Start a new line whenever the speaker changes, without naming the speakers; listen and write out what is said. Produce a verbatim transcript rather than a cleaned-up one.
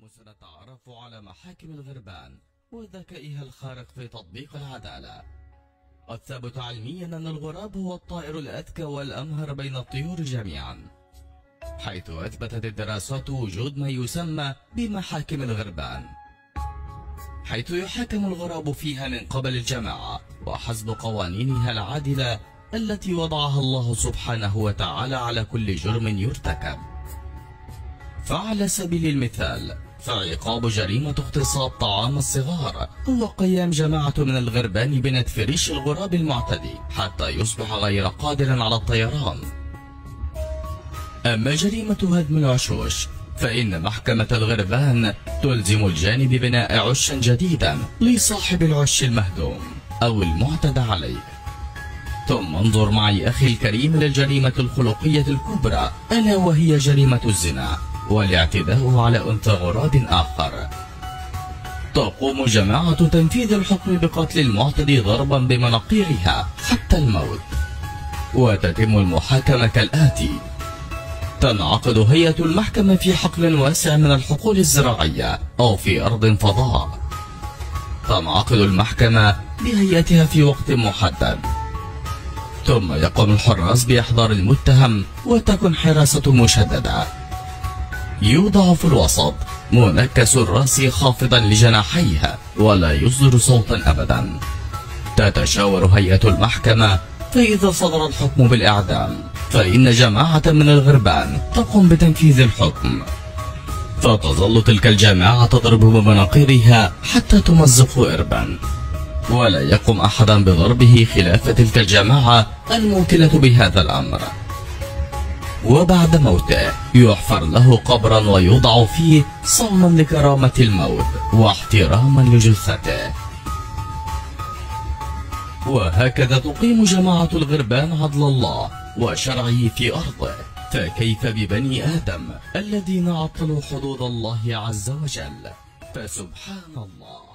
اليوم سنتعرف على محاكم الغربان وذكائها الخارق في تطبيق العدالة. الثابت علميا أن الغراب هو الطائر الأذكى والأمهر بين الطيور جميعا، حيث أثبتت الدراسات وجود ما يسمى بمحاكم الغربان، حيث يحاكم الغراب فيها من قبل الجماعة وحسب قوانينها العادلة التي وضعها الله سبحانه وتعالى على كل جرم يرتكب. فعلى سبيل المثال، فعقاب جريمة اغتصاب طعام الصغار هو قيام جماعة من الغربان بنتف ريش الغراب المعتدي حتى يصبح غير قادر على الطيران. أما جريمة هدم العشوش فإن محكمة الغربان تلزم الجاني ببناء عش جديدا لصاحب العش المهدوم أو المعتدى عليه. ثم انظر معي أخي الكريم للجريمة الخلقية الكبرى، ألا وهي جريمة الزنا والاعتداء على أنثى غراب آخر. تقوم جماعة تنفيذ الحكم بقتل المعتدي ضربا بمناقيرها حتى الموت. وتتم المحاكمة كالآتي: تنعقد هيئة المحكمة في حقل واسع من الحقول الزراعية أو في أرض فضاء. تنعقد المحكمة بهيئتها في وقت محدد، ثم يقوم الحراس بإحضار المتهم وتكون حراسة مشددة. يوضع في الوسط منكس الرأس خافضا لجناحيه ولا يصدر صوتا أبدا. تتشاور هيئة المحكمة، فإذا صدر الحكم بالإعدام فإن جماعة من الغربان تقوم بتنفيذ الحكم، فتظل تلك الجماعة تضرب بمناقيرها حتى تمزق إربا، ولا يقوم أحدا بضربه خلاف تلك الجماعة الموكلة بهذا الأمر. وبعد موته يحفر له قبرا ويوضع فيه صونا لكرامة الموت واحتراما لجثته. وهكذا تقيم جماعة الغربان عدل الله وشرعه في أرضه، فكيف ببني آدم الذين عطلوا حدود الله عز وجل؟ فسبحان الله.